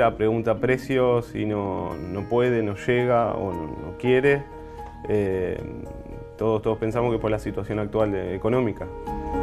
cualquiera pregunta precios y no puede, no llega o no quiere. Todos pensamos que por la situación actual económica.